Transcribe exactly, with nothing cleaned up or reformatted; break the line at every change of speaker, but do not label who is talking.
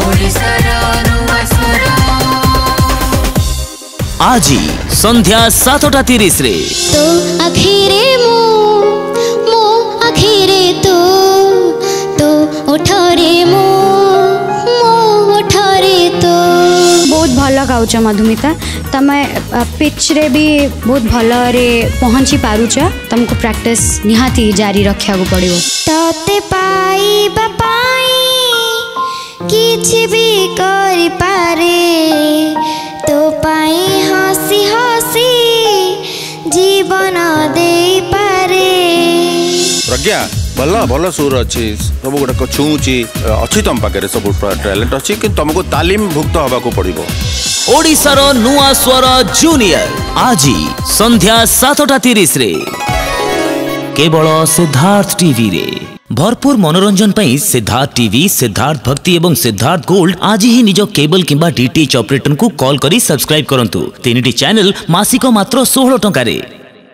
आज संध्या सातटा तीस रे
तो आखिरे मो मो आखिरे तो तो उठरे मो मो उठरे तो।
बहुत भल गाउच मधुमिता, तमे पिच रे भी बहुत भल रे पहुँची पारुच, तुमको प्रैक्टिस निहाती जारी रखा पड़ो।
तते पाई बापाई किछि भी करि पारे, तो पाई हसी हसी जीवन दे पारे।
प्रज्ञा भल भल सुर अच्छी सब गुड़ाक छुची अच्छी तुम पाखे सब टैलेंट अच्छी कि तुमको तालीम भुक्त हवा को पड़ो।
ओडिशार नुआ स्वर जूनियर आज संध्या सातटा तीस रे केवल सिद्धार्थ टीवी रे। भरपूर मनोरंजन पाई सिद्धार्थ टीवी, सिद्धार्थ भक्ति एवं सिद्धार्थ गोल्ड आज ही निज केबल किंबा डीटीएच ऑपरेटर को कॉल करी सब्सक्राइब करंतु। तीन टी चैनल मासिक मात्र सोलह टंका रे।